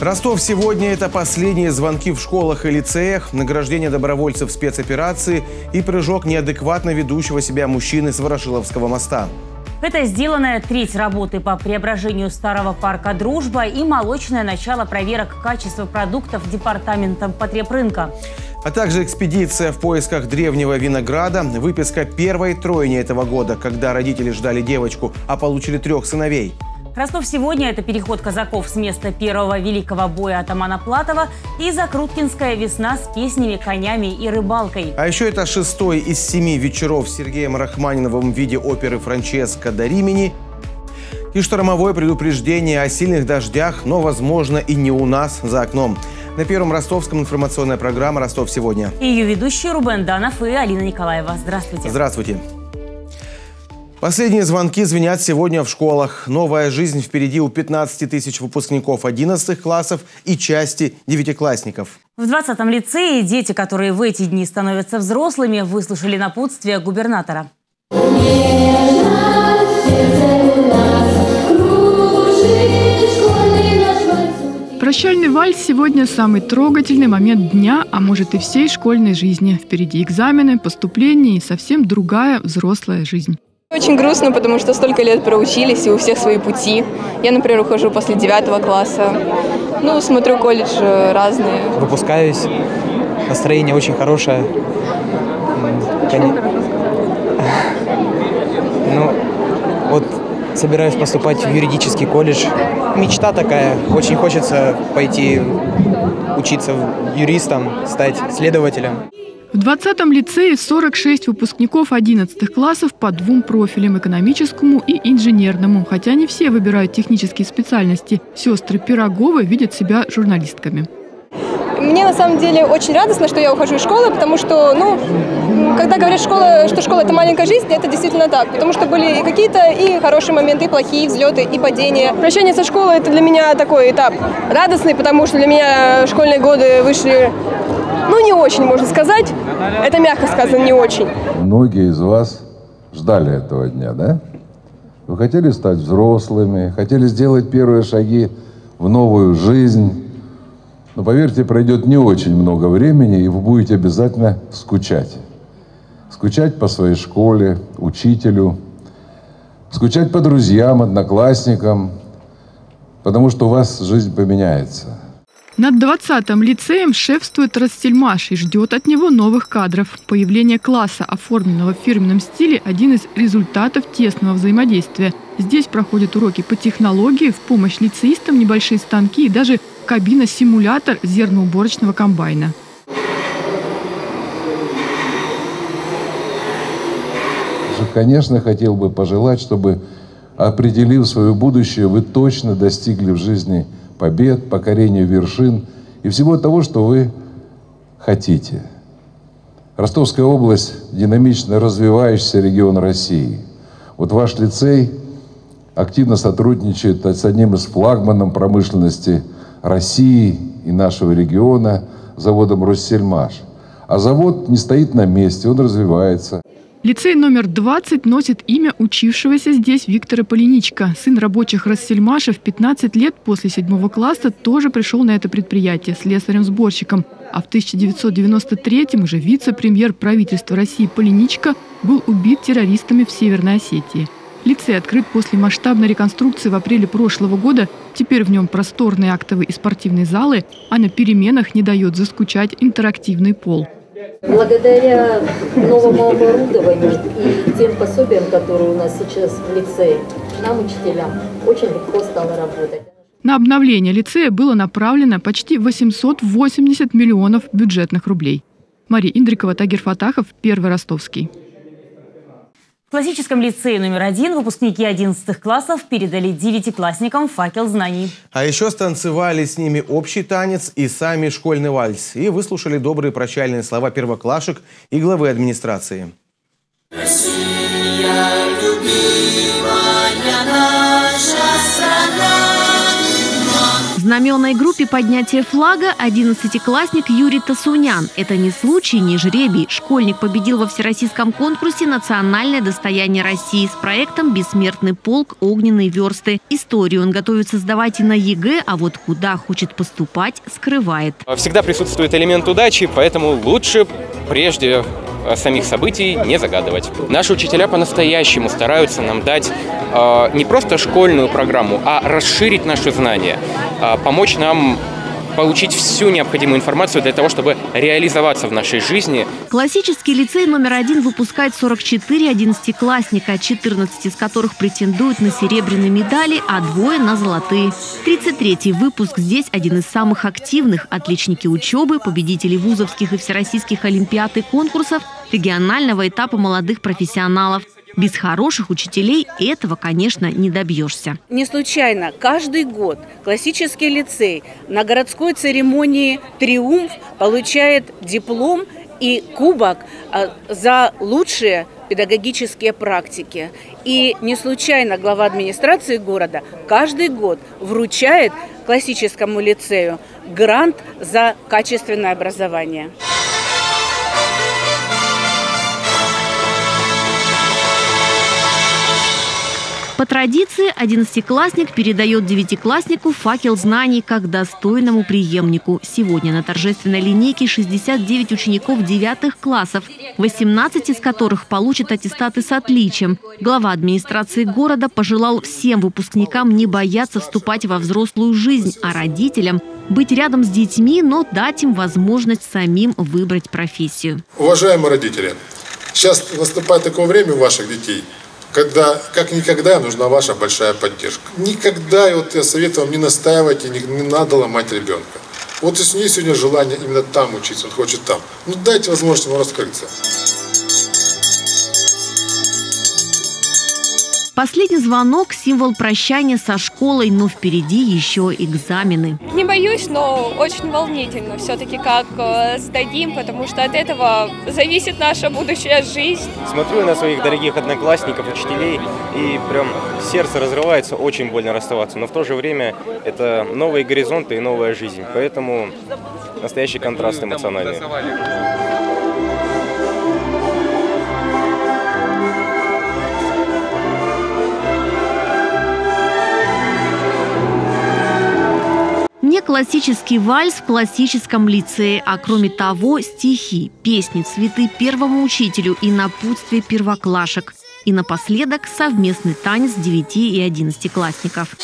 Ростов сегодня – это последние звонки в школах и лицеях, награждение добровольцев спецоперации и прыжок неадекватно ведущего себя мужчины с Ворошиловского моста. Это сделанная треть работы по преображению старого парка «Дружба» и молочное начало проверок качества продуктов департаментом потребрынка. А также экспедиция в поисках древнего винограда, выписка первой тройни этого года, когда родители ждали девочку, а получили 3 сыновей. Ростов сегодня – это переход казаков с места первого великого боя атамана Платова и Закруткинская весна с песнями, конями и рыбалкой. А еще это 6-й из 7 вечеров с Сергеем Рахманиновым в виде оперы «Франческо да Римини» и штормовое предупреждение о сильных дождях, но, возможно, и не у нас за окном. На Первом Ростовском информационная программа «Ростов сегодня». И ее ведущие Рубен Данов и Алина Николаева. Здравствуйте. Здравствуйте. Последние звонки звенят сегодня в школах. Новая жизнь впереди у 15 тысяч выпускников 11 классов и части девятиклассников. В 20-м лицее дети, которые в эти дни становятся взрослыми, выслушали напутствие губернатора. Прощальный вальс сегодня самый трогательный момент дня, а может и всей школьной жизни. Впереди экзамены, поступления и совсем другая взрослая жизнь. Очень грустно, потому что столько лет проучились, и у всех свои пути. Я, например, ухожу после 9 класса. Смотрю колледжи разные. Выпускаюсь, настроение очень хорошее. Собираюсь поступать в юридический колледж. Мечта такая, очень хочется пойти учиться юристом, стать следователем. В 20-м лицее 46 выпускников 11 классов по 2 профилям – экономическому и инженерному. Хотя не все выбирают технические специальности. Сестры Пироговы видят себя журналистками. Мне на самом деле очень радостно, что я ухожу из школы, потому что, когда говорят, что школа – это маленькая жизнь, это действительно так. Потому что были и какие-то и хорошие моменты, и плохие взлеты, и падения. Прощание со школой – это для меня такой этап радостный, потому что для меня школьные годы вышли, не очень, можно сказать. Это мягко сказано, не очень. Многие из вас ждали этого дня, да? Вы хотели стать взрослыми, хотели сделать первые шаги в новую жизнь. Но поверьте, пройдет не очень много времени, и вы будете обязательно скучать. Скучать по своей школе, учителю, скучать по друзьям, одноклассникам, потому что у вас жизнь поменяется. Над 20-м лицеем шефствует Россельмаш и ждет от него новых кадров. Появление класса, оформленного в фирменном стиле, один из результатов тесного взаимодействия. Здесь проходят уроки по технологии, в помощь лицеистам небольшие станки и даже кабина-симулятор зерноуборочного комбайна. Конечно, хотел бы пожелать, чтобы, определив свое будущее, вы точно достигли в жизни побед, покорения вершин и всего того, что вы хотите. Ростовская область – динамично развивающийся регион России. Вот ваш лицей активно сотрудничает с одним из флагманов промышленности России и нашего региона, заводом «Россельмаш». А завод не стоит на месте, он развивается. Лицей номер 20 носит имя учившегося здесь Виктора Полиничка. Сын рабочих Россельмаша в 15 лет после 7 класса тоже пришел на это предприятие слесарем-сборщиком. А в 1993-м уже вице-премьер правительства России Полиничка был убит террористами в Северной Осетии. Лицей открыт после масштабной реконструкции в апреле прошлого года. Теперь в нем просторные актовые и спортивные залы, а на переменах не дает заскучать интерактивный пол. Благодаря новому оборудованию и тем пособиям, которые у нас сейчас в лицее, нам, учителям, очень легко стало работать. На обновление лицея было направлено почти 880 миллионов бюджетных рублей. Мария Индрикова, Тагир Фатахов, Первый Ростовский. В классическом лицее номер 1 выпускники 11 классов передали девятиклассникам факел знаний. А еще станцевали с ними общий танец и сами школьный вальс. И выслушали добрые прощальные слова первоклашек и главы администрации. Россия, любимая наша страна. знаменной группе поднятия флага 11-классник Юрий Тасунян. Это не случай, не жребий. Школьник победил во всероссийском конкурсе «Национальное достояние России» с проектом «Бессмертный полк. Огненные версты». Историю он готовится сдавать и на ЕГЭ, а вот куда хочет поступать, скрывает. Всегда присутствует элемент удачи, поэтому лучше прежде самих событий не загадывать. Наши учителя по-настоящему стараются нам дать не просто школьную программу, а расширить наши знания, помочь нам получить всю необходимую информацию для того, чтобы реализоваться в нашей жизни. Классический лицей номер 1 выпускает 44 11-классника, 14 из которых претендуют на серебряные медали, а 2 на золотые. 33-й выпуск здесь один из самых активных. Отличники учебы, победители вузовских и всероссийских олимпиад и конкурсов, регионального этапа молодых профессионалов. Без хороших учителей этого, конечно, не добьешься. Не случайно каждый год классический лицей на городской церемонии «Триумф» получает диплом и кубок за лучшие педагогические практики. И не случайно глава администрации города каждый год вручает классическому лицею грант за качественное образование. По традиции 11-классник передает 9-класснику факел знаний как достойному преемнику. Сегодня на торжественной линейке 69 учеников 9 классов, 18 из которых получат аттестаты с отличием. Глава администрации города пожелал всем выпускникам не бояться вступать во взрослую жизнь, а родителям быть рядом с детьми, но дать им возможность самим выбрать профессию. Уважаемые родители, сейчас наступает такое время у ваших детей, когда как никогда нужна ваша большая поддержка. Никогда, я советую вам, не настаивайте, не надо ломать ребенка. Вот если у него сегодня желание именно там учиться, он хочет там, дайте возможность ему раскрыться. Последний звонок – символ прощания со школой, но впереди еще экзамены. Не боюсь, но очень волнительно все-таки, как сдадим, потому что от этого зависит наша будущая жизнь. Смотрю на своих дорогих одноклассников, учителей, и прям сердце разрывается, очень больно расставаться. Но в то же время это новые горизонты и новая жизнь, поэтому настоящий контраст эмоциональный. Не классический вальс в классическом лицее, а кроме того стихи, песни, цветы первому учителю и напутствие первоклашек. И напоследок совместный танец 9 и 11-классников.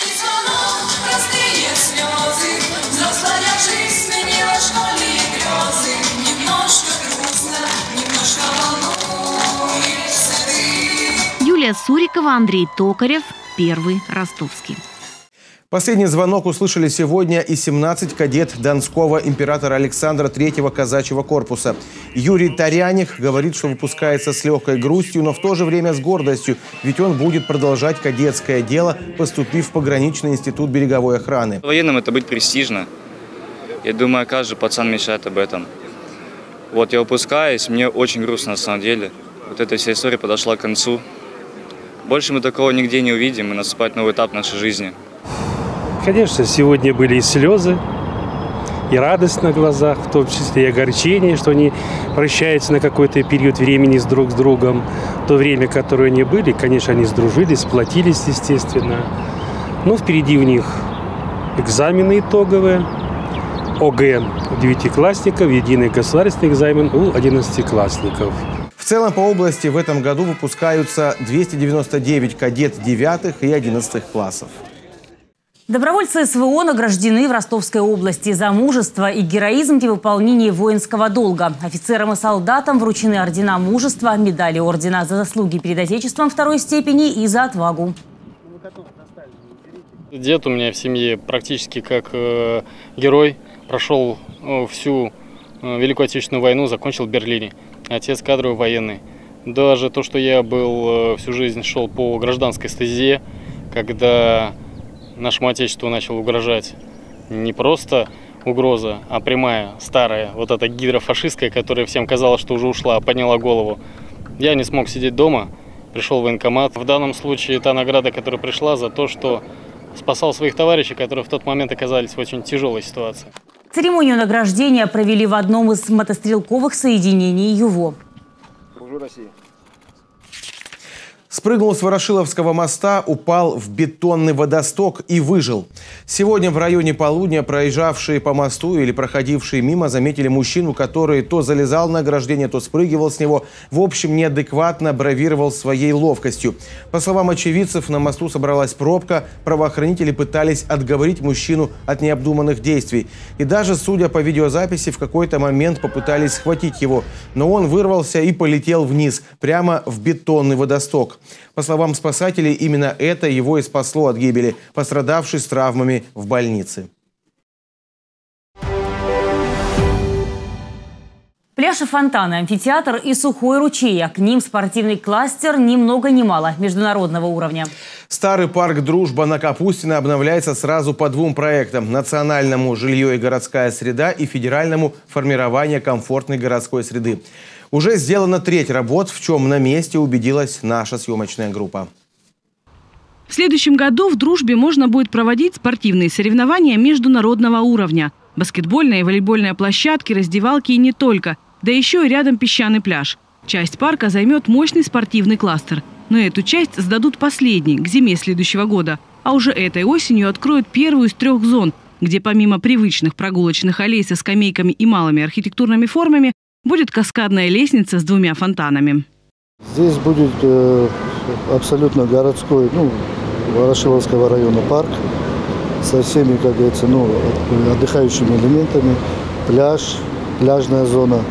Юлия Сурикова, Андрей Токарев, Первый Ростовский. Последний звонок услышали сегодня и 17 кадет Донского императора Александра III казачьего корпуса. Юрий Таряних говорит, что выпускается с легкой грустью, но в то же время с гордостью, ведь он будет продолжать кадетское дело, поступив в пограничный институт береговой охраны. Военным это быть престижно. Я думаю, каждый пацан мечтает об этом. Вот я выпускаюсь, мне очень грустно на самом деле. Вот эта вся история подошла к концу. Больше мы такого нигде не увидим, и наступает новый этап нашей жизни. Конечно, сегодня были и слезы, и радость на глазах, в том числе и огорчение, что они прощаются на какой-то период времени друг с другом. То время, которое они были, конечно, они сдружились, сплотились, естественно. Но впереди у них экзамены итоговые, ОГЭ у 9-классников, единый государственный экзамен у 11-классников. В целом по области в этом году выпускаются 299 кадет 9 и 11 классов. Добровольцы СВО награждены в Ростовской области за мужество и героизм при выполнении воинского долга. Офицерам и солдатам вручены ордена мужества, медали ордена за заслуги перед Отечеством 2-й степени и за отвагу. Дед у меня в семье практически как герой. Прошел всю Великую Отечественную войну, закончил в Берлине. Отец кадровый военный. Даже то, что я был всю жизнь шел по гражданской стезе, когда нашему Отечеству начал угрожать не просто угроза, а прямая, старая, вот эта гидра фашистская, которая всем казалось, что уже ушла, подняла голову. Я не смог сидеть дома, пришел в военкомат. В данном случае та награда, которая пришла за то, что спасал своих товарищей, которые в тот момент оказались в очень тяжелой ситуации. Церемонию награждения провели в одном из мотострелковых соединений ЮВО. Спрыгнул с Ворошиловского моста, упал в бетонный водосток и выжил. Сегодня в районе полудня проезжавшие по мосту или проходившие мимо заметили мужчину, который то залезал на ограждение, то спрыгивал с него. В общем, неадекватно бравировал своей ловкостью. По словам очевидцев, на мосту собралась пробка. Правоохранители пытались отговорить мужчину от необдуманных действий. И даже, судя по видеозаписи, в какой-то момент попытались схватить его. Но он вырвался и полетел вниз, прямо в бетонный водосток. По словам спасателей, именно это его и спасло от гибели, пострадавший с травмами в больнице. Пляж и фонтаны, амфитеатр и сухой ручей. А к ним спортивный кластер ни много ни мало международного уровня. Старый парк «Дружба» на Капустино обновляется сразу по двум проектам: национальному «Жилье и городская среда» и федеральному «Формирование комфортной городской среды». Уже сделана треть работ, в чем на месте убедилась наша съемочная группа. В следующем году в «Дружбе» можно будет проводить спортивные соревнования международного уровня. Баскетбольные и волейбольные площадки, раздевалки и не только. Да еще и рядом песчаный пляж. Часть парка займет мощный спортивный кластер. Но эту часть сдадут последней, к зиме следующего года. А уже этой осенью откроют первую из 3 зон, где помимо привычных прогулочных аллей со скамейками и малыми архитектурными формами будет каскадная лестница с 2 фонтанами. Здесь будет абсолютно городской, Ворошиловского района парк со всеми, как говорится, отдыхающими элементами. Пляж, пляжная зона,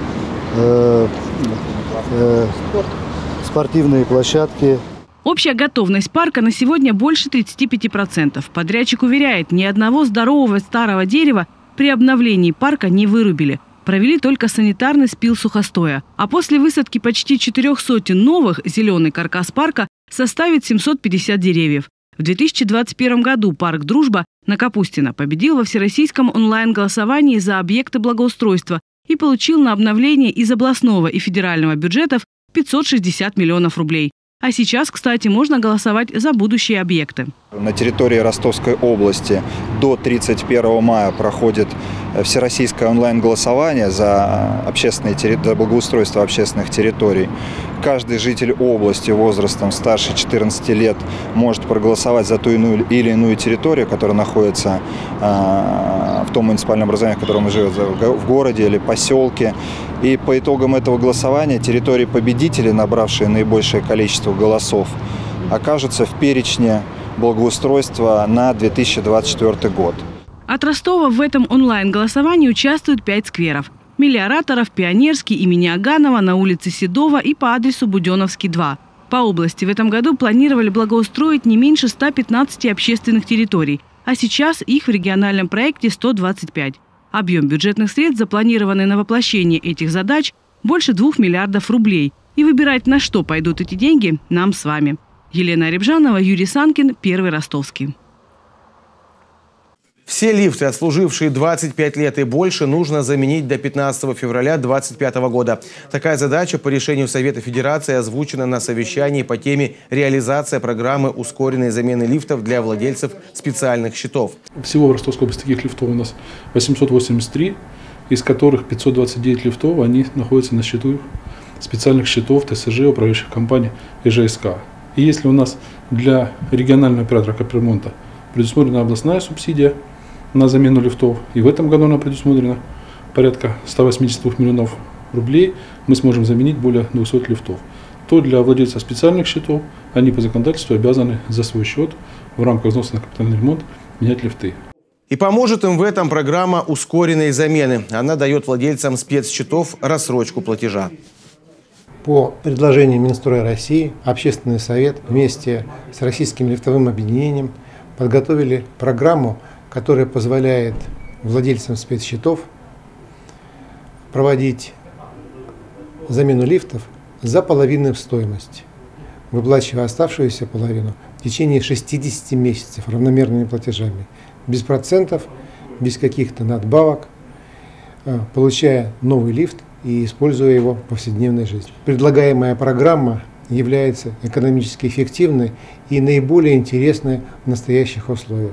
спортивные площадки. Общая готовность парка на сегодня больше 35%. Подрядчик уверяет, ни одного здорового старого дерева при обновлении парка не вырубили. Провели только санитарный спил сухостоя. А после высадки почти 400 новых зеленый каркас парка составит 750 деревьев. В 2021 году парк «Дружба» на Капустино победил во всероссийском онлайн-голосовании за объекты благоустройства и получил на обновление из областного и федерального бюджетов 560 миллионов рублей. А сейчас, кстати, можно голосовать за будущие объекты. На территории Ростовской области до 31 мая проходит всероссийское онлайн-голосование за благоустройство общественных территорий. Каждый житель области возрастом старше 14 лет может проголосовать за ту или иную территорию, которая находится в том муниципальном образовании, в котором он живет, в городе или поселке. И по итогам этого голосования территории победителей, набравшие наибольшее количество голосов, окажутся в перечне благоустройства на 2024 год. От Ростова в этом онлайн-голосовании участвуют 5 скверов. Мелиораторов, Пионерский, имени Аганова, на улице Седова и по адресу Буденновский, 2. По области в этом году планировали благоустроить не меньше 115 общественных территорий, а сейчас их в региональном проекте 125. Объем бюджетных средств, запланированный на воплощение этих задач, больше 2 миллиардов рублей. И выбирать, на что пойдут эти деньги, нам с вами. Елена Рябжанова, Юрий Санкин, Первый Ростовский. Все лифты, отслужившие 25 лет и больше, нужно заменить до 15 февраля 2025 года. Такая задача по решению Совета Федерации озвучена на совещании по теме «Реализация программы ускоренной замены лифтов для владельцев специальных счетов». Всего в Ростовской области таких лифтов у нас 883, из которых 529 лифтов они находятся на счету специальных счетов ТСЖ, управляющих компаний и ЖСК. И если у нас для регионального оператора капремонта предусмотрена областная субсидия на замену лифтов, и в этом году она предусмотрена порядка 182 миллионов рублей, мы сможем заменить более 200 лифтов, то для владельцев специальных счетов они по законодательству обязаны за свой счет в рамках взноса на капитальный ремонт менять лифты. И поможет им в этом программа ускоренной замены. Она дает владельцам спецсчетов рассрочку платежа. По предложению Минстроя России Общественный совет вместе с Российским лифтовым объединением подготовили программу, которая позволяет владельцам спецсчетов проводить замену лифтов за половинную стоимость, выплачивая оставшуюся половину в течение 60 месяцев равномерными платежами, без процентов, без каких-то надбавок, получая новый лифт и используя его в повседневной жизни. Предлагаемая программа является экономически эффективной и наиболее интересной в настоящих условиях.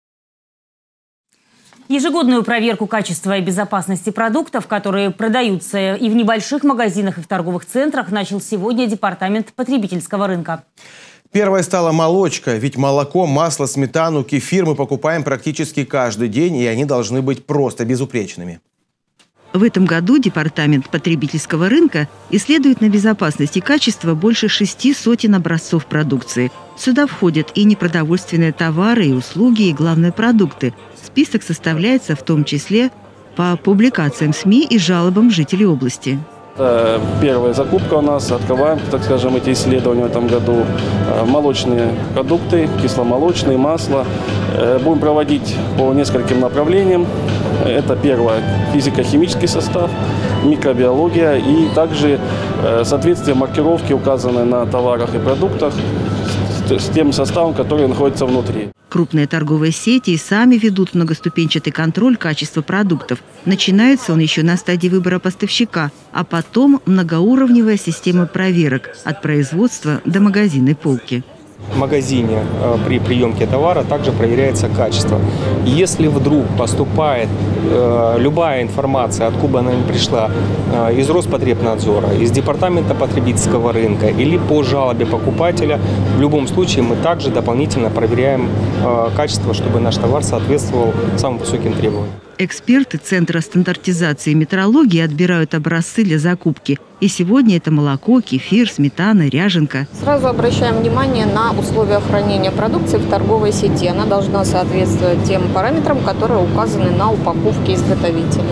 Ежегодную проверку качества и безопасности продуктов, которые продаются и в небольших магазинах, и в торговых центрах, начал сегодня Департамент потребительского рынка. Первой стала молочка, ведь молоко, масло, сметану, кефир мы покупаем практически каждый день, и они должны быть просто безупречными. В этом году Департамент потребительского рынка исследует на безопасность и качество больше 600 образцов продукции. Сюда входят и непродовольственные товары, и услуги, и, главное, продукты. Список составляется в том числе по публикациям СМИ и жалобам жителей области. Первая закупка у нас. Открываем, так скажем, эти исследования в этом году. Молочные продукты, кисломолочные, масло. Будем проводить по нескольким направлениям. Это первое – физико-химический состав, микробиология и также соответствие маркировки, указанной на товарах и продуктах, с тем составом, который находится внутри. Крупные торговые сети и сами ведут многоступенчатый контроль качества продуктов. Начинается он еще на стадии выбора поставщика, а потом многоуровневая система проверок от производства до магазинной полки. В магазине при приемке товара также проверяется качество. Если вдруг поступает любая информация, откуда она пришла, из Роспотребнадзора, из Департамента потребительского рынка или по жалобе покупателя, в любом случае мы также дополнительно проверяем качество, чтобы наш товар соответствовал самым высоким требованиям. Эксперты Центра стандартизации и метрологии отбирают образцы для закупки. И сегодня это молоко, кефир, сметана, ряженка. Сразу обращаем внимание на условия хранения продукции в торговой сети. Она должна соответствовать тем параметрам, которые указаны на упаковке изготовителя.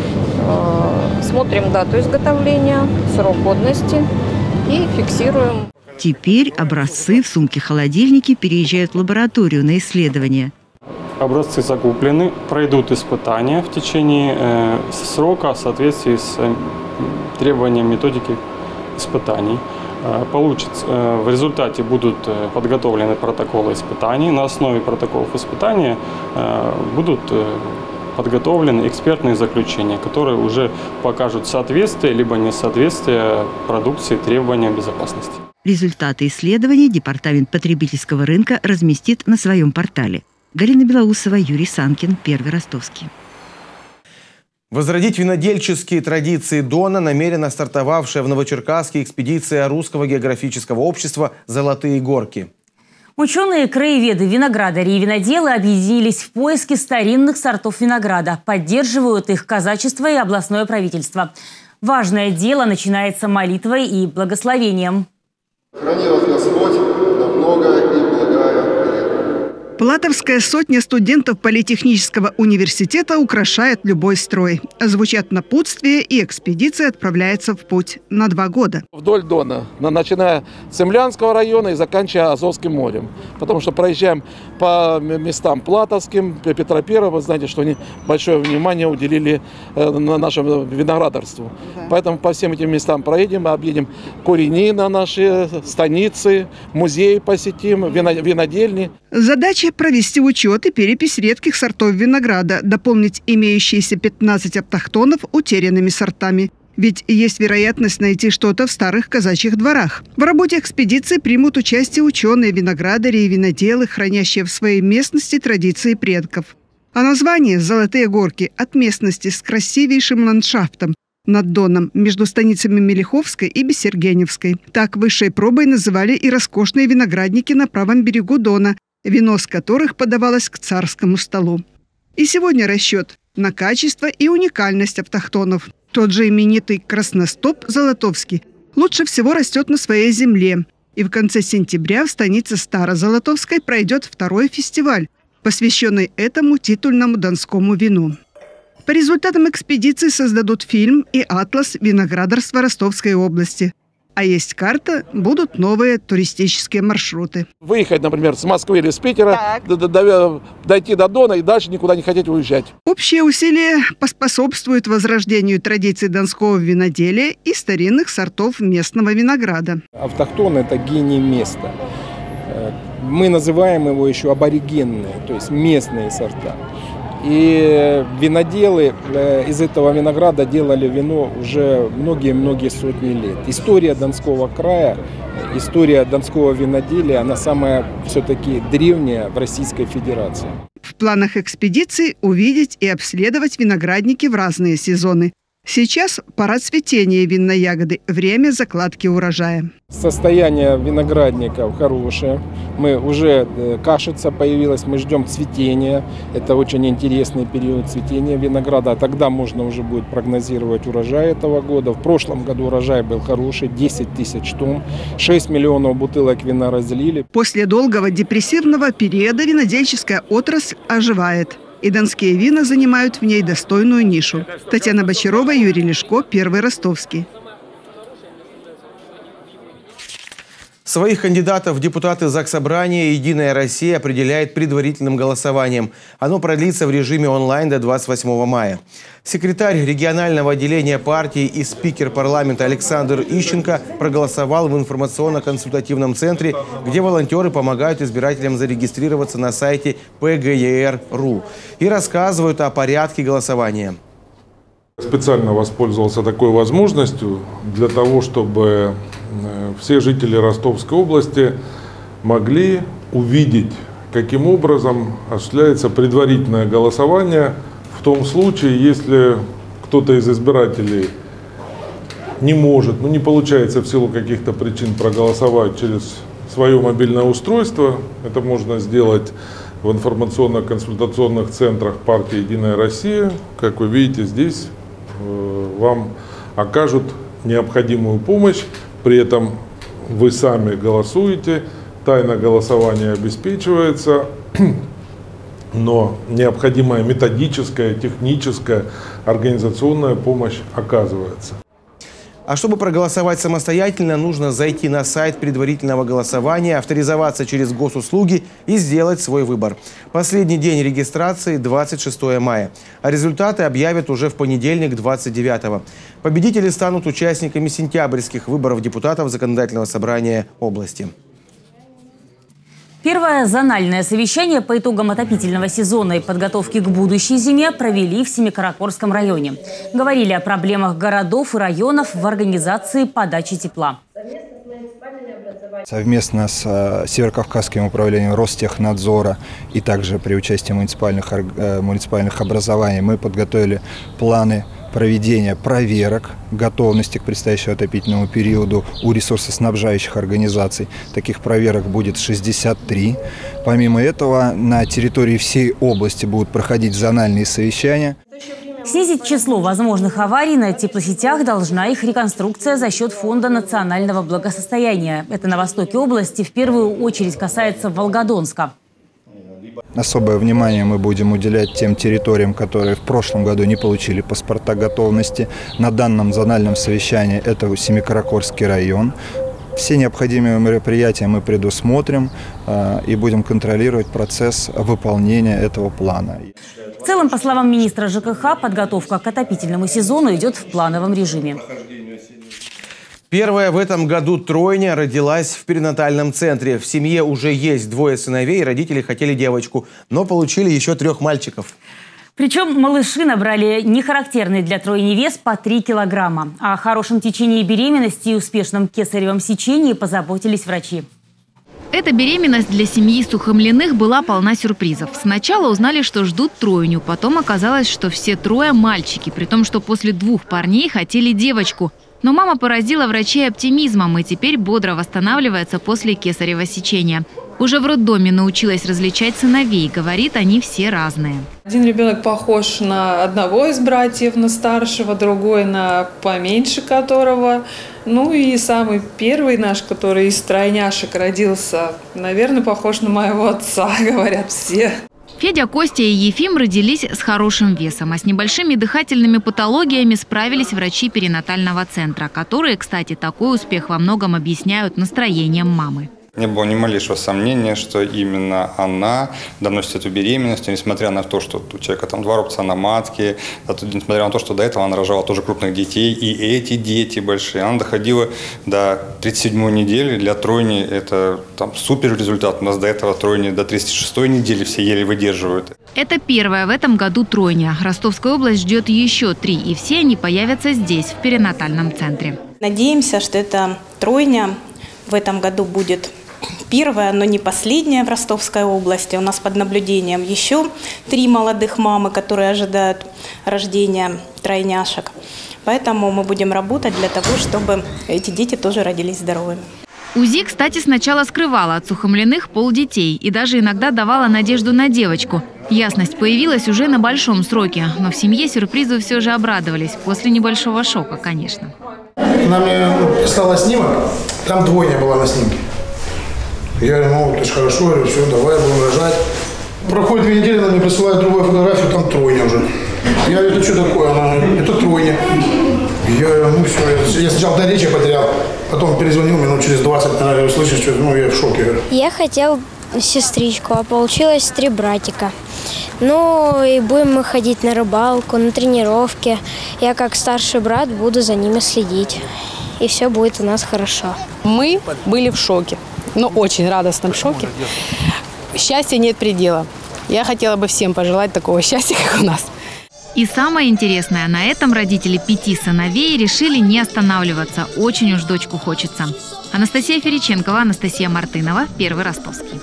Смотрим дату изготовления, срок годности и фиксируем. Теперь образцы в сумке-холодильнике переезжают в лабораторию на исследование. Образцы закуплены, пройдут испытания в течение срока в соответствии с требованиям методики испытаний. В результате будут подготовлены протоколы испытаний. На основе протоколов испытания будут подготовлены экспертные заключения, которые уже покажут соответствие либо несоответствие продукции требованиям безопасности. Результаты исследований Департамент потребительского рынка разместит на своем портале. Галина Белоусова, Юрий Санкин, Первый Ростовский. Возродить винодельческие традиции Дона намерена стартовавшая в Новочеркасске экспедиция Русского географического общества «Золотые горки». Ученые, краеведы, виноградари и виноделы объединились в поиске старинных сортов винограда. Поддерживают их казачество и областное правительство. Важное дело начинается молитвой и благословением. Храни вас Господь на много и благая лет. Платовская сотня студентов Политехнического университета украшает любой строй. Звучат напутствия, и экспедиция отправляется в путь на 2 года. Вдоль Дона, начиная с Цемлянского района и заканчивая Азовским морем. Потому что проезжаем по местам Платовским, Петра Первого. Вы знаете, что они большое внимание уделили нашему виноградарству. Да. Поэтому по всем этим местам проедем, объедем курени на наши станицы, музеи посетим, винодельни. Задача – провести учет и перепись редких сортов винограда, дополнить имеющиеся 15 автохтонов утерянными сортами. Ведь есть вероятность найти что-то в старых казачьих дворах. В работе экспедиции примут участие ученые, виноградари и виноделы, хранящие в своей местности традиции предков. А название «Золотые горки» от местности с красивейшим ландшафтом над Доном между станицами Мелиховской и Бессергеневской. Так высшей пробой называли и роскошные виноградники на правом берегу Дона, вино с которых подавалось к царскому столу. И сегодня расчет на качество и уникальность автохтонов. Тот же именитый красностоп Золотовский лучше всего растет на своей земле. И в конце сентября в станице Старозолотовской пройдет 2-й фестиваль, посвященный этому титульному донскому вину. По результатам экспедиции создадут фильм и атлас виноградарства Ростовской области. А есть карта, будут новые туристические маршруты. Выехать, например, с Москвы или с Питера, дойти до Дона и дальше никуда не хотеть уезжать. Общие усилия поспособствуют возрождению традиций донского виноделия и старинных сортов местного винограда. Автохтон – это гений места. Мы называем его еще аборигенные, то есть местные сорта. И виноделы из этого винограда делали вино уже многие-многие сотни лет. История Донского края, история донского виноделия, она самая все-таки древняя в Российской Федерации. В планах экспедиции увидеть и обследовать виноградники в разные сезоны. Сейчас пора цветения винной ягоды, время закладки урожая. Состояние виноградников хорошее. Мы уже кашица появилась, мы ждем цветения. Это очень интересный период цветения винограда. Тогда можно уже будет прогнозировать урожай этого года. В прошлом году урожай был хороший, 10 тысяч тонн, 6 миллионов бутылок вина разлили. После долгого депрессивного периода винодельческая отрасль оживает. И донские вина занимают в ней достойную нишу. Татьяна Бочарова, Юрий Лешко, Первый Ростовский. Своих кандидатов в депутаты Заксобрания «Единая Россия» определяет предварительным голосованием. Оно продлится в режиме онлайн до 28 мая. Секретарь регионального отделения партии и спикер парламента Александр Ищенко проголосовал в информационно-консультативном центре, где волонтеры помогают избирателям зарегистрироваться на сайте ПГЕР.ру и рассказывают о порядке голосования. Специально воспользовался такой возможностью для того, чтобы все жители Ростовской области могли увидеть, каким образом осуществляется предварительное голосование в том случае, если кто-то из избирателей не может, не получается в силу каких-то причин проголосовать через свое мобильное устройство. Это можно сделать в информационно-консультационных центрах партии «Единая Россия». Как вы видите, здесь вам окажут необходимую помощь. При этом вы сами голосуете, тайна голосования обеспечивается, но необходимая методическая, техническая, организационная помощь оказывается. А чтобы проголосовать самостоятельно, нужно зайти на сайт предварительного голосования, авторизоваться через госуслуги и сделать свой выбор. Последний день регистрации – 26 мая. А результаты объявят уже в понедельник, 29-го. Победители станут участниками сентябрьских выборов депутатов Законодательного собрания области. Первое зональное совещание по итогам отопительного сезона и подготовки к будущей зиме провели в Семикаракорском районе. Говорили о проблемах городов и районов в организации подачи тепла. Совместно с Северокавказским управлением Ростехнадзора и также при участии муниципальных образований мы подготовили планы проведения проверок готовности к предстоящему отопительному периоду у ресурсоснабжающих организаций. Таких проверок будет 63. Помимо этого, на территории всей области будут проходить зональные совещания. Снизить число возможных аварий на теплосетях должна их реконструкция за счет Фонда национального благосостояния. Это на востоке области в первую очередь касается Волгодонска. Особое внимание мы будем уделять тем территориям, которые в прошлом году не получили паспорта готовности. На данном зональном совещании это Семикаракорский район. Все необходимые мероприятия мы предусмотрим и будем контролировать процесс выполнения этого плана. В целом, по словам министра ЖКХ, подготовка к отопительному сезону идет в плановом режиме. Первая в этом году тройня родилась в перинатальном центре. В семье уже есть 2 сыновей, родители хотели девочку, но получили еще 3 мальчиков. Причем малыши набрали нехарактерный для тройни вес по 3 килограмма. О хорошем течении беременности и успешном кесаревом сечении позаботились врачи. Эта беременность для семьи Сухомлиных была полна сюрпризов. Сначала узнали, что ждут тройню. Потом оказалось, что все 3 мальчики, при том, что после 2 парней хотели девочку. Но мама поразила врачей оптимизмом и теперь бодро восстанавливается после кесарева сечения. Уже в роддоме научилась различать сыновей. Говорит, они все разные. Один ребенок похож на одного из братьев, на старшего, другой на поменьше которого. Ну и самый первый наш, который из тройняшек родился, наверное, похож на моего отца, говорят все. Федя, Костя и Ефим родились с хорошим весом, а с небольшими дыхательными патологиями справились врачи перинатального центра, которые, кстати, такой успех во многом объясняют настроением мамы. Не было ни малейшего сомнения, что именно она доносит эту беременность, несмотря на то, что у человека там 2 рубца на матке, несмотря на то, что до этого она рожала тоже крупных детей, и эти дети большие. Она доходила до 37-й недели, для тройни это там супер результат. У нас до этого тройни до 36-й недели все еле выдерживают. Это первая в этом году тройня. Ростовская область ждет еще 3, и все они появятся здесь, в перинатальном центре. Надеемся, что эта тройня в этом году будет первая, но не последняя в Ростовской области. У нас под наблюдением еще 3 молодых мамы, которые ожидают рождения тройняшек. Поэтому мы будем работать для того, чтобы эти дети тоже родились здоровыми. УЗИ, кстати, сначала скрывала от сухомлиных полдетей и даже иногда давала надежду на девочку. Ясность появилась уже на большом сроке, но в семье сюрпризу все же обрадовались. После небольшого шока, конечно. Она мне прислала снимок, там двойня была на снимке. Я говорю, ну, это же хорошо, я говорю, все, давай, будем рожать. Проходит 2 недели, она мне присылает другую фотографию, там тройня уже. Я говорю, это что такое? Она говорит, это тройня. Я говорю, ну все, я сначала до речи потерял, потом перезвонил минут через 20, она говорит, слышишь, что, ну, я в шоке. Я хотел сестричку, а получилось 3 братика. Ну и будем мы ходить на рыбалку, на тренировки. Я как старший брат буду за ними следить. И все будет у нас хорошо. Мы были в шоке, но очень радостном шоке. Счастья нет предела. Я хотела бы всем пожелать такого счастья, как у нас. И самое интересное, на этом родители 5 сыновей решили не останавливаться. Очень уж дочку хочется. Анастасия Фериченкова, Анастасия Мартынова, Первый Ростовский.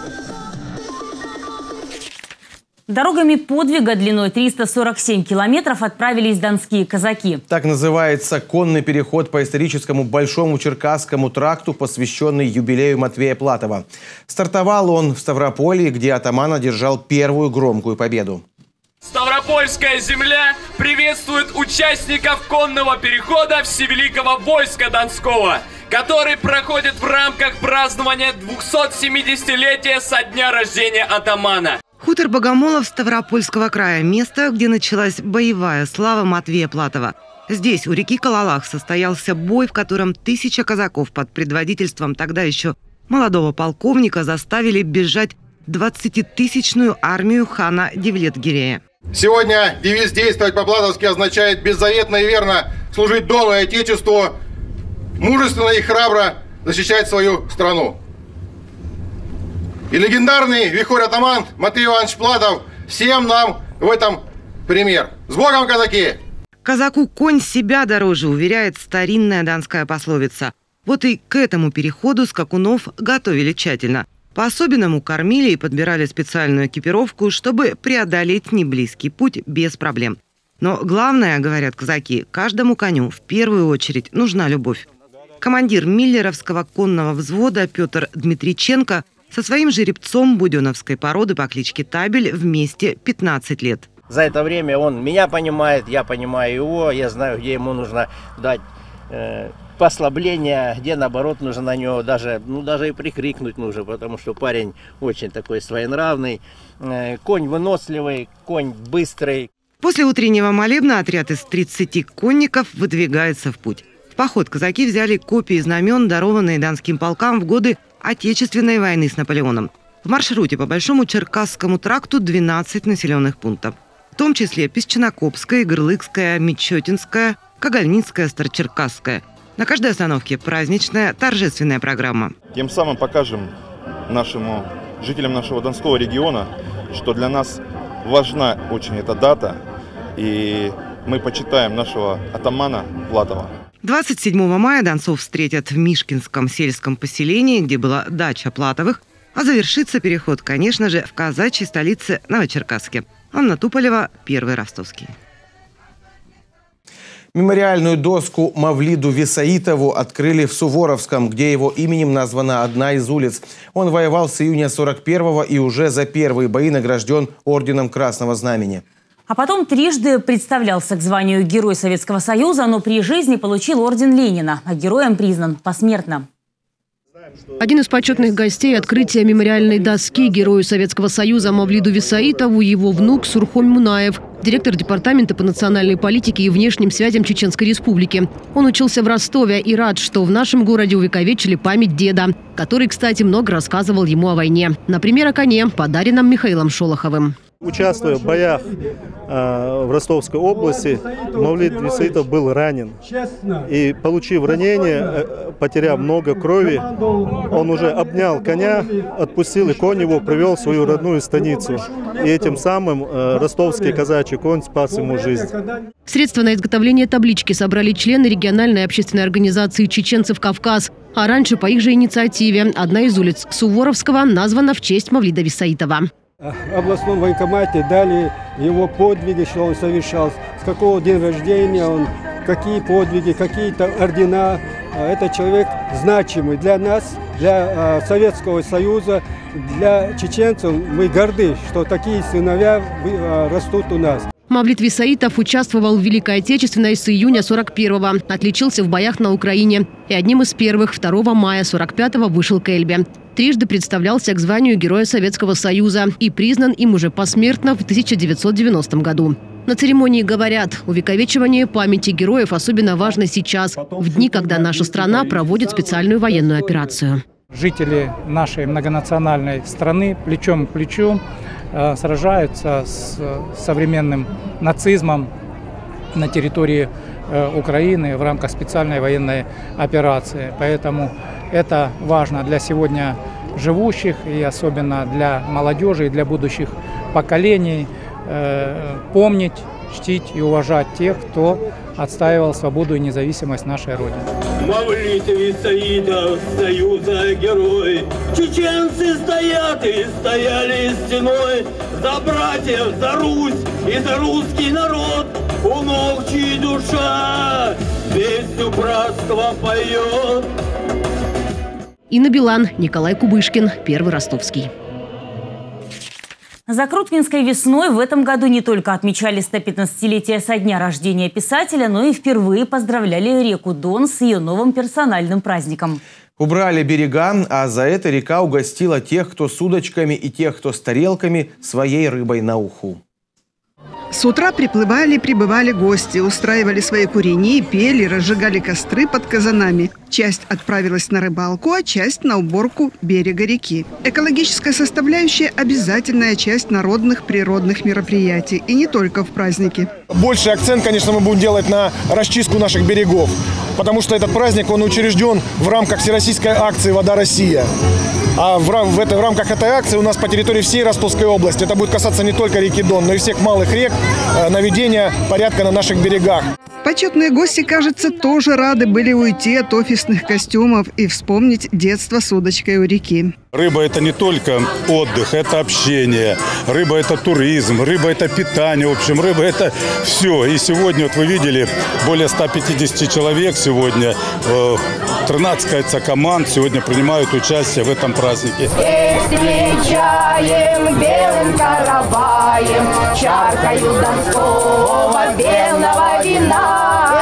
Дорогами подвига длиной 347 километров отправились донские казаки. Так называется конный переход по историческому Большому Черкасскому тракту, посвященный юбилею Матвея Платова. Стартовал он в Ставрополье, где атаман одержал первую громкую победу. Ставропольская земля приветствует участников конного перехода Всевеликого войска Донского, который проходит в рамках празднования 270-летия со дня рождения атамана. Хутор Богомолов Ставропольского края – место, где началась боевая слава Матвея Платова. Здесь, у реки Калалах, состоялся бой, в котором 1000 казаков под предводительством тогда еще молодого полковника заставили бежать 20-тысячную армию хана Девлет-Гирея. Сегодня девиз «Действовать по-платовски» означает беззаветно и верно служить Дону и Отечеству, мужественно и храбро защищать свою страну. И легендарный вихорь-атаман Матвей Иванович Платов всем нам в этом пример. С Богом, казаки! Казаку конь себя дороже, уверяет старинная донская пословица. Вот и к этому переходу скакунов готовили тщательно. По-особенному кормили и подбирали специальную экипировку, чтобы преодолеть неблизкий путь без проблем. Но главное, говорят казаки, каждому коню в первую очередь нужна любовь. Командир миллеровского конного взвода Петр Дмитриченко со своим жеребцом буденовской породы по кличке Табель вместе 15 лет. За это время он меня понимает, я понимаю его, я знаю, где ему нужно дать послабление, где наоборот нужно на него даже и прикрикнуть нужно, потому что парень очень такой своенравный, конь выносливый, конь быстрый. После утреннего молебна отряд из 30 конников выдвигается в путь. В поход казаки взяли копии знамен, дарованные донским полкам в годы Отечественной войны с Наполеоном. В маршруте по Большому Черкасскому тракту 12 населенных пунктов. В том числе Песчинокопская, Гырлыкская, Мечетинская, Когольницкая, Старочеркасская. На каждой остановке праздничная, торжественная программа. Тем самым покажем жителям нашего Донского региона, что для нас важна очень эта дата, и мы почитаем нашего атамана Платова. 27 мая донцов встретят в Мишкинском сельском поселении, где была дача Платовых, а завершится переход, конечно же, в казачьей столице Новочеркасске. Анна Туполева, Первый Ростовский. Мемориальную доску Мавлиду Висаитову открыли в Суворовском, где его именем названа одна из улиц. Он воевал с июня 41-го и уже за первые бои награжден орденом Красного Знамени. А потом трижды представлялся к званию Герой Советского Союза, но при жизни получил орден Ленина, а героем признан посмертно. Один из почетных гостей открытия мемориальной доски Герою Советского Союза Мавлиду Висаитову – его внук Сурхом Мунаев, директор департамента по национальной политике и внешним связям Чеченской Республики. Он учился в Ростове и рад, что в нашем городе увековечили память деда, который, кстати, много рассказывал ему о войне. Например, о коне, подаренном Михаилом Шолоховым. Участвуя в боях в Ростовской области, Мавлид Висаитов был ранен. И, получив ранение, потеряв много крови, он уже обнял коня, отпустил, и конь его привел в свою родную станицу. И этим самым ростовский казачий конь спас ему жизнь. Средства на изготовление таблички собрали члены региональной общественной организации «Чеченцев Кавказ». А раньше по их же инициативе одна из улиц Суворовского названа в честь Мавлида Висаитова. В областном военкомате дали его подвиги, что он совершал, с какого дня рождения он, какие подвиги, какие-то ордена. Это человек значимый для нас, для Советского Союза, для чеченцев. Мы горды, что такие сыновья растут у нас. Мавлид Висаитов участвовал в Великой Отечественной с июня 41-го. Отличился в боях на Украине. И одним из первых 2 мая 45-го вышел к Эльбе. Трижды представлялся к званию Героя Советского Союза и признан им уже посмертно в 1990 году. На церемонии говорят, увековечивание памяти героев особенно важно сейчас, в дни, когда наша страна проводит специальную военную операцию. Жители нашей многонациональной страны плечом к плечу сражаются с современным нацизмом на территории Украины в рамках специальной военной операции. Поэтому это важно для сегодня живущих и особенно для молодежи и для будущих поколений помнить, чтить и уважать тех, кто отстаивал свободу и независимость нашей Родины. Мавлид Висаитов, Союза герой, чеченцы стоят и стояли стеной за братьев, за Русь и за русский народ, у ног чьи душа песню братства поет. Инна Билан, Николай Кубышкин, Первый Ростовский. За Круткинской весной в этом году не только отмечали 115-летие со дня рождения писателя, но и впервые поздравляли реку Дон с ее новым персональным праздником. Убрали берега, а за это река угостила тех, кто с удочками, и тех, кто с тарелками, своей рыбой на уху. С утра прибывали гости, устраивали свои курени, пели, разжигали костры под казанами. Часть отправилась на рыбалку, а часть на уборку берега реки. Экологическая составляющая – обязательная часть народных природных мероприятий. И не только в праздники. Больший акцент, конечно, мы будем делать на расчистку наших берегов. Потому что этот праздник, он учрежден в рамках всероссийской акции «Вода Россия». А в рамках этой акции у нас по территории всей Ростовской области, это будет касаться не только реки Дон, но и всех малых рек, наведения порядка на наших берегах. Почетные гости, кажется, тоже рады были уйти от офисных костюмов и вспомнить детство с удочкой у реки. Рыба – это не только отдых, это общение. Рыба – это туризм, рыба – это питание. В общем, рыба – это все. И сегодня, вот вы видели, более 150 человек сегодня, 13, кажется, команд сегодня принимают участие в этом празднике. Встречаем белым караваем, чаркою донского белого вина.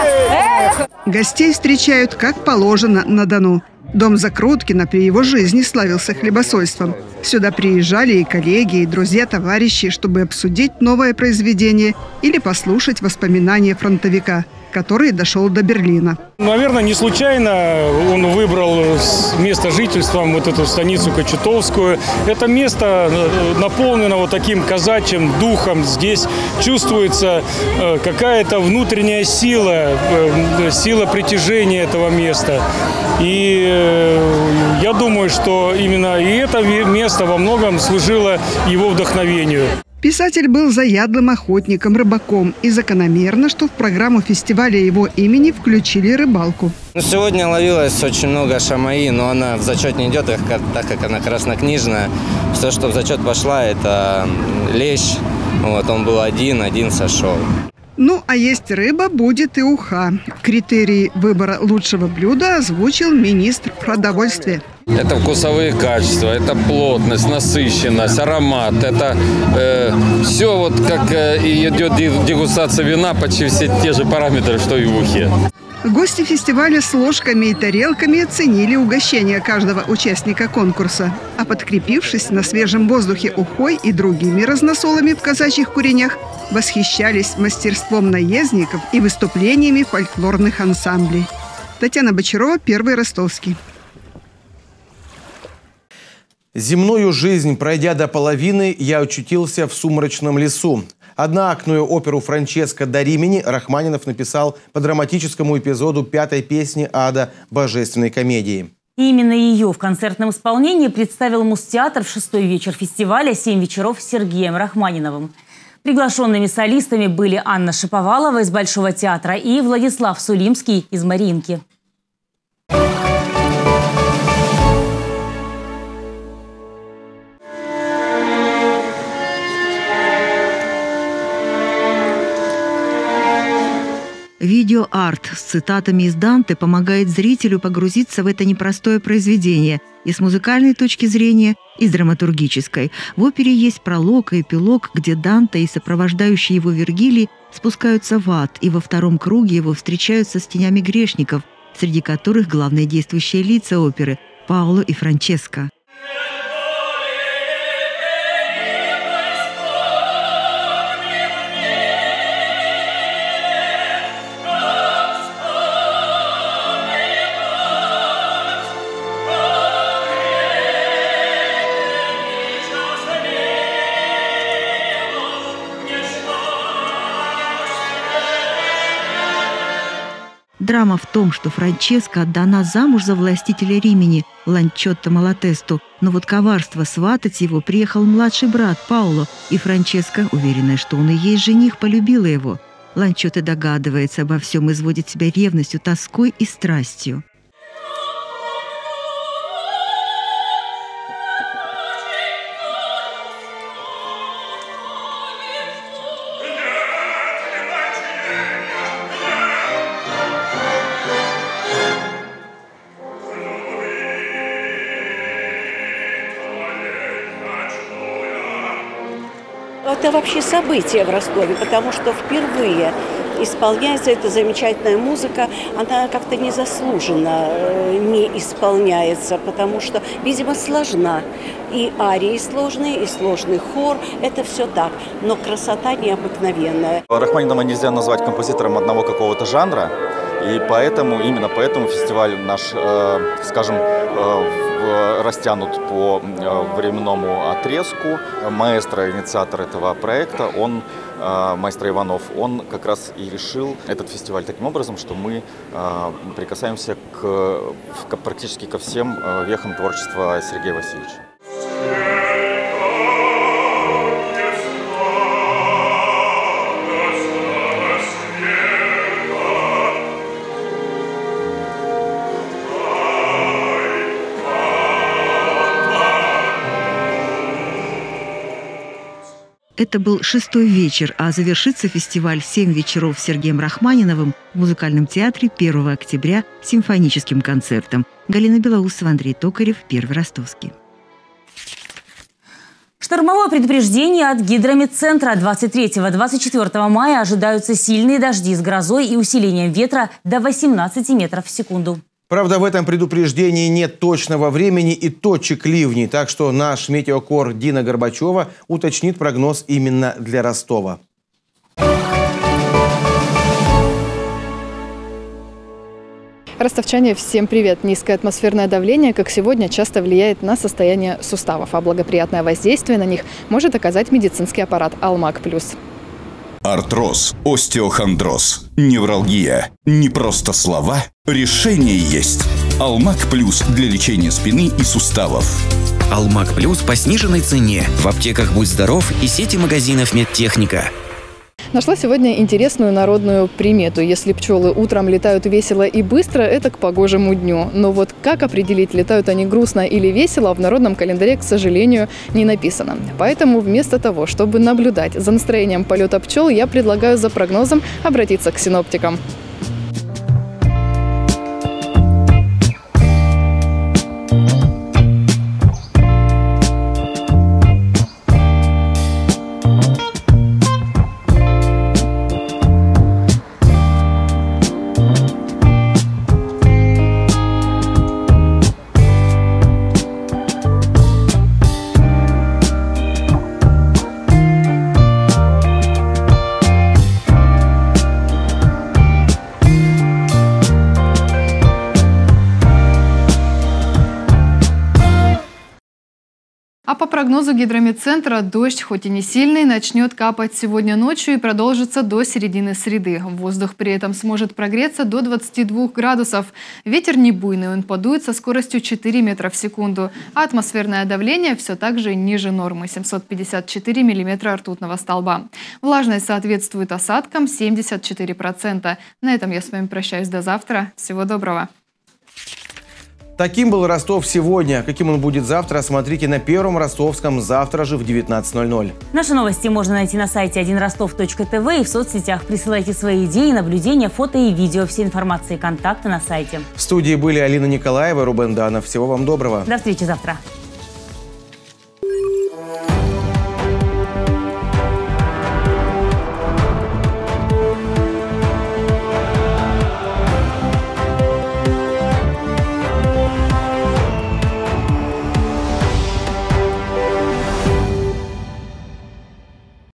Гостей встречают, как положено, на Дону. Дом Закруткина при его жизни славился хлебосольством. Сюда приезжали и коллеги, и друзья-товарищи, чтобы обсудить новое произведение или послушать воспоминания фронтовика, который дошел до Берлина. Наверное, не случайно он выбрал место жительства вот эту станицу Кочетовскую. Это место наполнено вот таким казачьим духом. Здесь чувствуется какая-то внутренняя сила, сила притяжения этого места. И я думаю, что именно и это место во многом служило его вдохновению. Писатель был заядлым охотником, рыбаком. И закономерно, что в программу фестиваля его имени включили рыбалку. Сегодня ловилось очень много шамаи, но она в зачет не идет, так как она краснокнижная. Все, что в зачет пошла, это лещ. Вот, он был один сошел. Ну, а есть рыба, будет и уха. Критерии выбора лучшего блюда озвучил министр продовольствия. Это вкусовые качества, это плотность, насыщенность, аромат. Это все, вот как и идет дегустация вина, почти все те же параметры, что и в ухе. Гости фестиваля с ложками и тарелками оценили угощение каждого участника конкурса. А подкрепившись на свежем воздухе ухой и другими разносолами в казачьих куренях, восхищались мастерством наездников и выступлениями фольклорных ансамблей. Татьяна Бочарова, Первый Ростовский. Земную жизнь пройдя до половины, я очутился в сумрачном лесу. Одноактную оперу «Франческо да Римини» Рахманинов написал по драматическому эпизоду пятой песни ада божественной комедии. И именно ее в концертном исполнении представил Муз-театр в 6-й вечер фестиваля «7 вечеров» с Сергеем Рахманиновым. Приглашенными солистами были Анна Шиповалова из Большого театра и Владислав Сулимский из Мариинки. Видеоарт с цитатами из Данте помогает зрителю погрузиться в это непростое произведение и с музыкальной точки зрения, и с драматургической. В опере есть пролог и эпилог, где Данте и сопровождающий его Вергилий спускаются в ад, и во втором круге его встречаются с тенями грешников, среди которых главные действующие лица оперы – Паоло и Франческо. Драма в том, что Франческо отдана замуж за властителя Римини Ланчотто Малатесту, но вот коварство сватать его приехал младший брат Паоло, и Франческо, уверенная, что он и есть жених, полюбила его. Ланчотто догадывается обо всем, изводит себя ревностью, тоской и страстью. Это вообще событие в Ростове, потому что впервые исполняется эта замечательная музыка. Она как-то незаслуженно не исполняется, потому что, видимо, сложна. И арии сложные, и сложный хор. Это все так. Но красота необыкновенная. Рахманинова нельзя назвать композитором одного какого-то жанра. И именно поэтому фестиваль наш, скажем, растянут по временному отрезку. Маэстро, инициатор этого проекта, маэстро Иванов, он как раз и решил этот фестиваль таким образом, что мы прикасаемся практически ко всем вехам творчества Сергея Васильевича. Это был 6-й вечер, а завершится фестиваль «7 вечеров» с Сергеем Рахманиновым в музыкальном театре 1 октября симфоническим концертом. Галина Белоусова, Андрей Токарев, Первый Ростовский. Штормовое предупреждение от Гидрометцентра. 23-24 мая ожидаются сильные дожди с грозой и усилением ветра до 18 метров в секунду. Правда, в этом предупреждении нет точного времени и точек ливней, так что наш метеокор Дина Горбачева уточнит прогноз именно для Ростова. Ростовчане, всем привет! Низкое атмосферное давление, как сегодня, часто влияет на состояние суставов, а благоприятное воздействие на них может оказать медицинский аппарат «Алмак Плюс». Артроз, остеохондроз, невралгия. Не просто слова, решение есть. Алмак Плюс для лечения спины и суставов. Алмак Плюс по сниженной цене в аптеках «Будь здоров» и сети магазинов «Медтехника». Нашла сегодня интересную народную примету. Если пчелы утром летают весело и быстро, это к погожему дню. Но вот как определить, летают они грустно или весело, в народном календаре, к сожалению, не написано. Поэтому вместо того, чтобы наблюдать за настроением полета пчел, я предлагаю за прогнозом обратиться к синоптикам. по прогнозу гидрометцентра, дождь, хоть и не сильный, начнет капать сегодня ночью и продолжится до середины среды. Воздух при этом сможет прогреться до 22 градусов. Ветер не буйный, он подует со скоростью 4 метра в секунду. А атмосферное давление все так же ниже нормы – 754 миллиметра ртутного столба. Влажность соответствует осадкам 74%. На этом я с вами прощаюсь до завтра. Всего доброго. Таким был Ростов сегодня. Каким он будет завтра, смотрите на Первом Ростовском завтра же в 19:00. Наши новости можно найти на сайте 1rostov.tv и в соцсетях. Присылайте свои идеи, наблюдения, фото и видео. Все информации и контакты на сайте. В студии были Алина Николаева и Рубен Данов. Всего вам доброго. До встречи завтра.